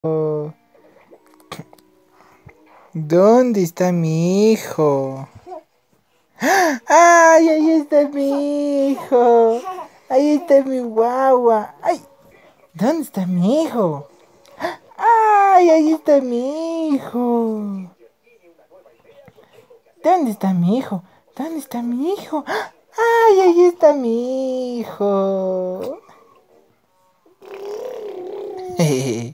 ¿Dónde está mi hijo? ¡Ay, ahí está mi hijo! Ahí está mi guagua. ¡Ay! ¿Dónde está mi hijo? ¡Ay, ahí está mi hijo! ¿Dónde está mi hijo? ¿Dónde está mi hijo? ¡Ay, ahí está mi hijo!